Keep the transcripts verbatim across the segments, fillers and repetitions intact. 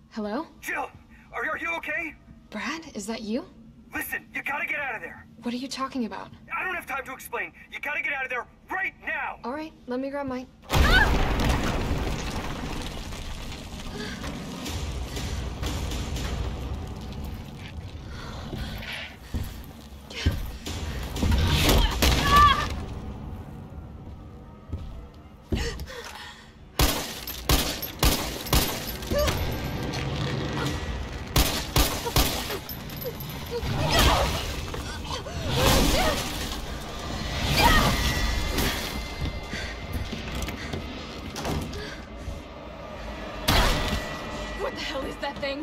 Hello? Jill, are, are you okay? Brad, is that you? Listen, you gotta get out of there. What are you talking about? I don't have time to explain. You gotta get out of there right now. All right, let me grab my... What the hell is that thing?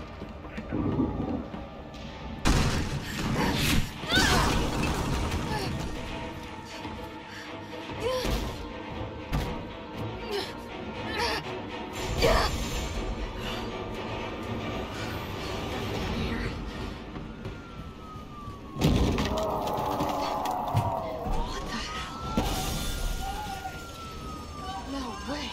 What the hell? No way.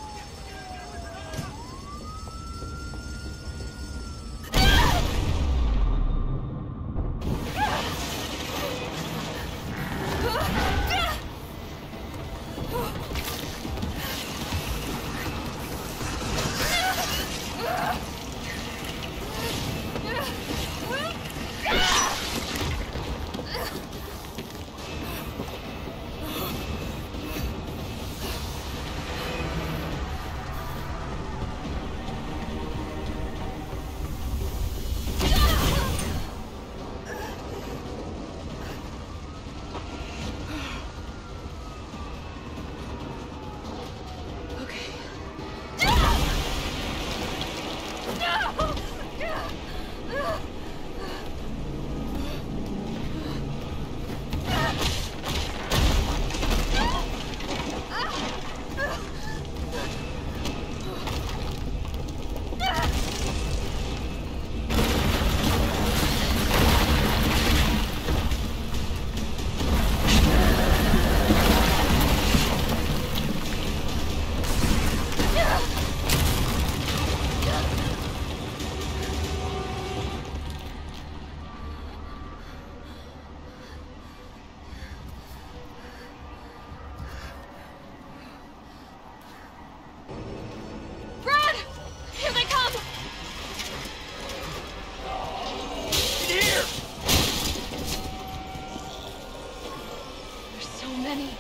Brad! Here they come! Here! There's so many.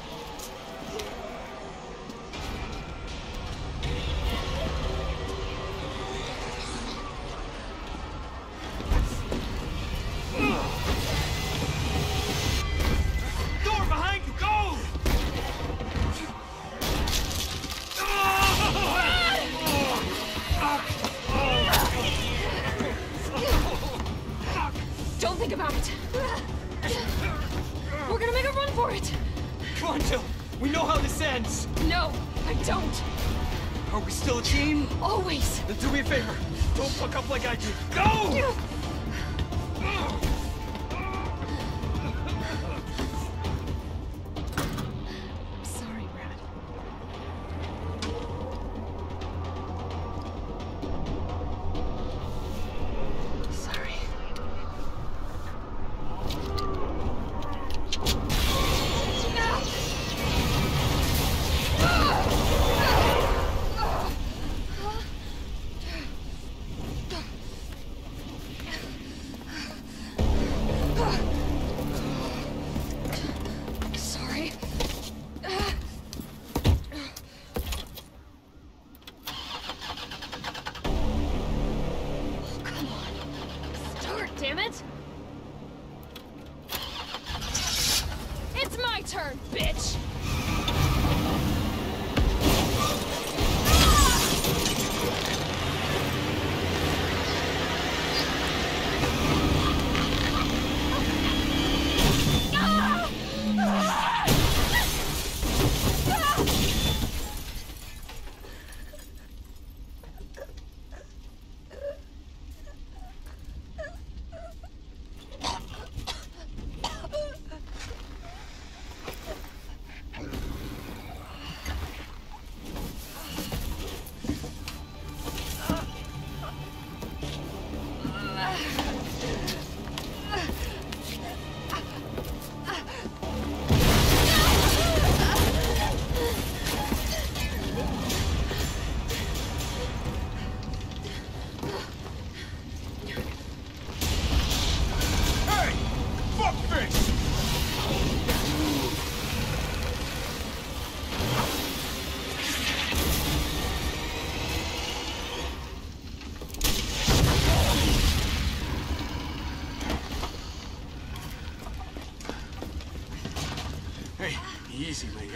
Door behind you, go! Don't think about it. We're gonna make a run for it. Come on, Jill. We know how this ends. No, I don't. Are we still a team? Always. Then do me a favor. Don't fuck up like I did. Go! Sorry, Brad. Sorry.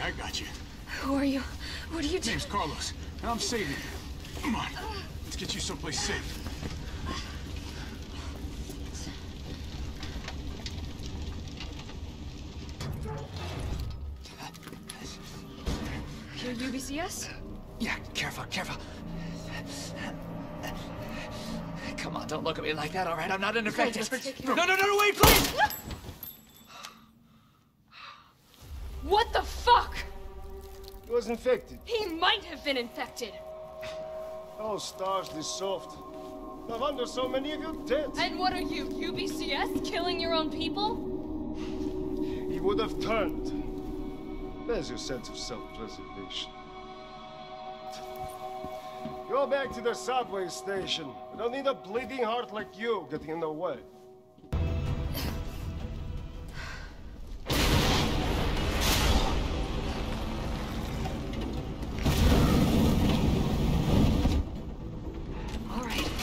I got you. Who are you? What are you doing? Name's Carlos, and I'm saving you. Come on, let's get you someplace safe. You're U B C S? Yeah, careful, careful. Come on, don't look at me like that, all right? I'm not an infected. just take care No, of no, no, no, wait, please! What the fuck? He was infected. He might have been infected. Oh, stars, this soft. No wonder so many of you dead. And what are you, U B C S? Killing your own people? He would have turned. There's your sense of self-preservation. Go back to the subway station. We don't need a bleeding heart like you getting in the way. All right.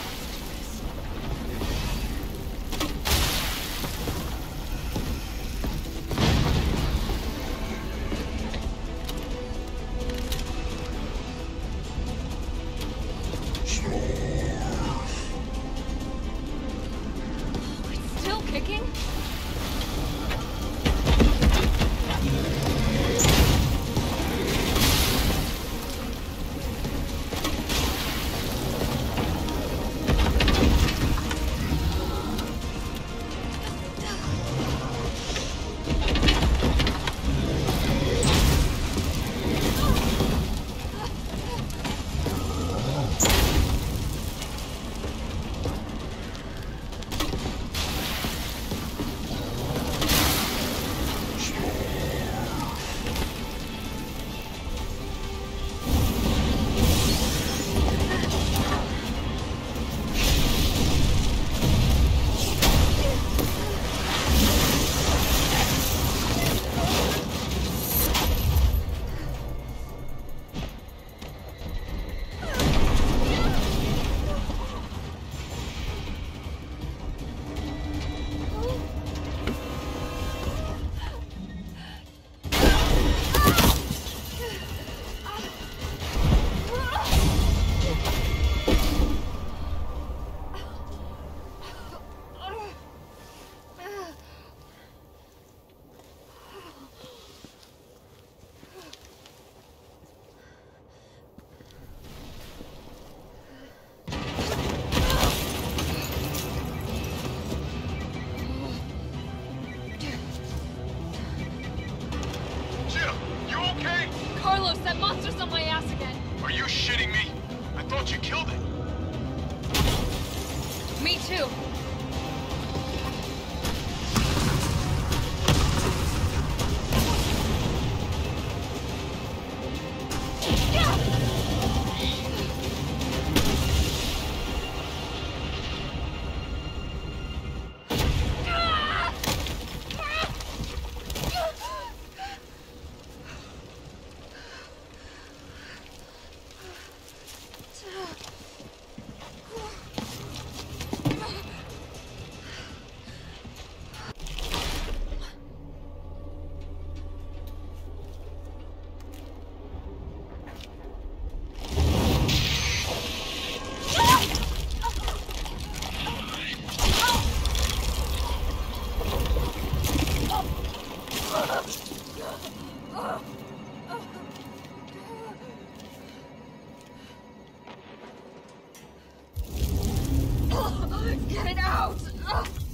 It's still kicking? Jill, you okay? Carlos, that monster's on my ass again. Are you shitting me? I thought you killed it. Me too. Get it out! Ugh.